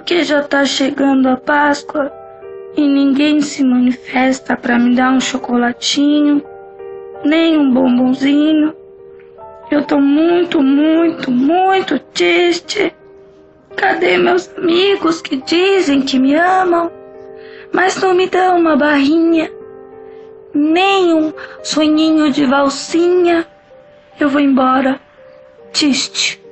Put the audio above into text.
Porque já tá chegando a Páscoa e ninguém se manifesta para me dar um chocolatinho, nem um bombonzinho. Eu tô muito, muito, muito triste. Cadê meus amigos que dizem que me amam, mas não me dão uma barrinha, nem um soninho de valsinha? Eu vou embora, triste.